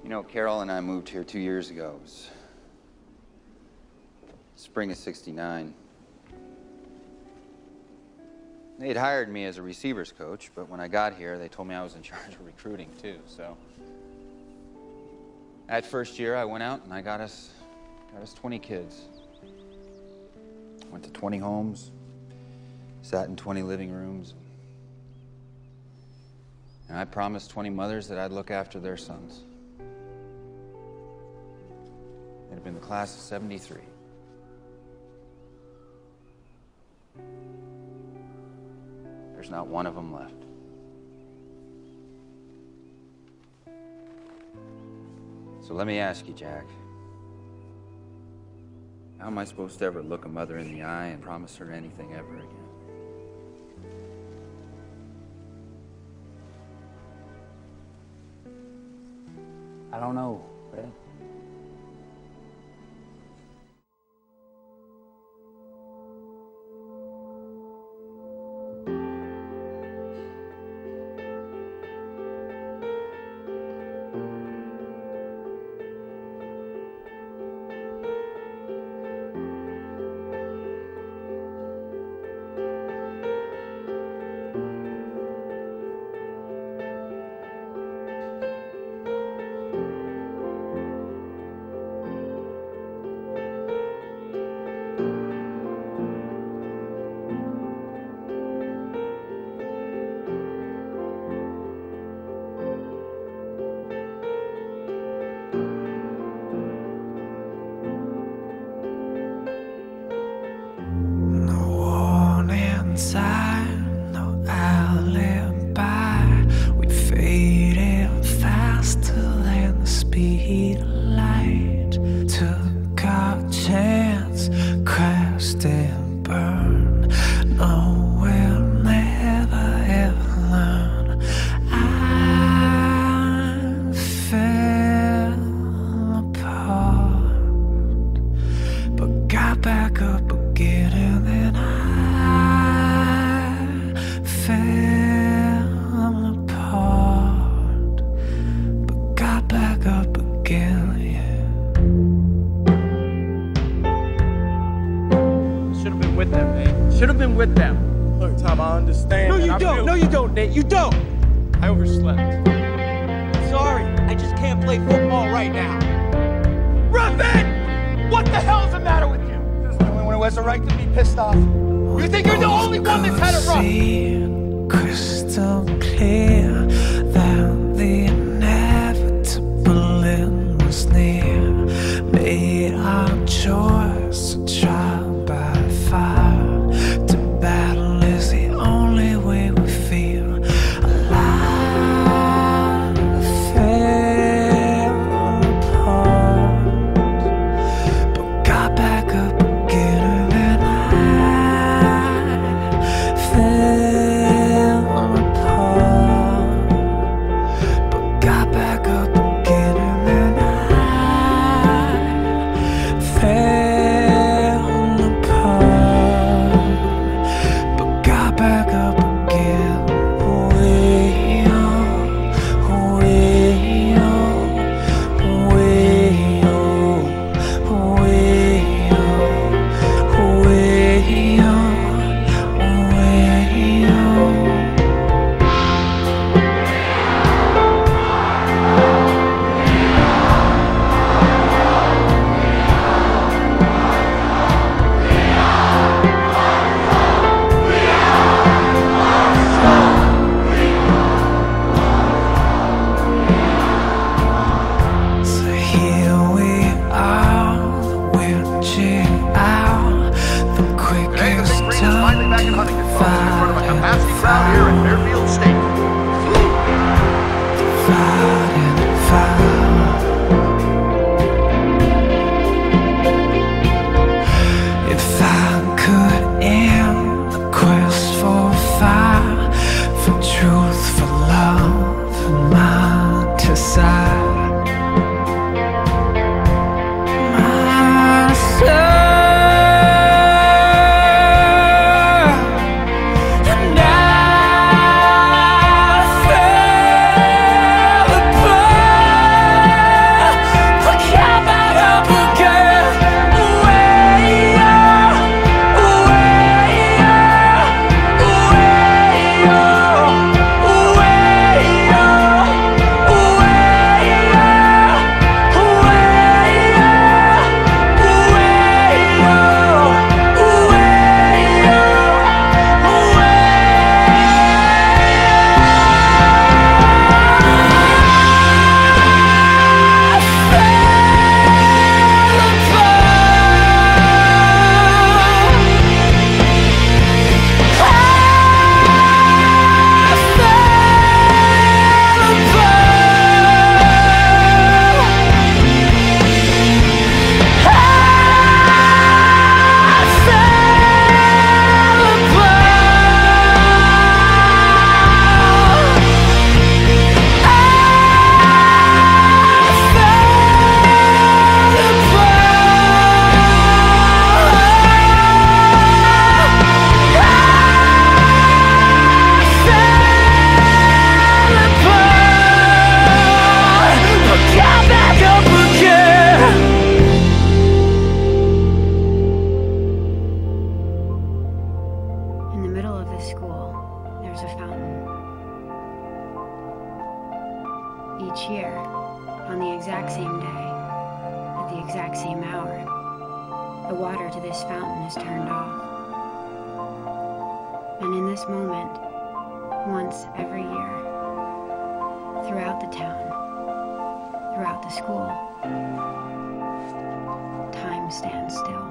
You know, Carol and I moved here 2 years ago. It was spring of '69. They had hired me as a receivers coach, but when I got here, they told me I was in charge of recruiting too, so. That first year, I went out and I got us 20 kids. Went to 20 homes, sat in 20 living rooms. And I promised 20 mothers that I'd look after their sons. It had been the class of '73. There's not one of them left. So let me ask you, Jack. How am I supposed to ever look a mother in the eye and promise her anything ever again? I don't know, Fred. No alibi. We faded faster than the speed of light. Took our chance, crashed and burned. No, we'll never ever learn. I fell apart, but got back up again, and then I fell apart, but got back up again, yeah. Should have been with them, Nate. Should have been with them. Look, Tom, I understand. No, you don't. No, you don't, Nate. You don't. I overslept. Sorry, I just can't play football right now. Ruffin! What the hell's the matter with you? There's no one who has a right to be pissed off. You think you're the only one that's had it rough? Crystal clear that the inevitable end was near. Made our choice to trial by fire. To battle is the only way we feel alive. Fell apart, but got back up again, and then I fell apart. each year, on the exact same day, at the exact same hour, the water to this fountain is turned off. And in this moment, once every year, throughout the town, throughout the school, time stands still.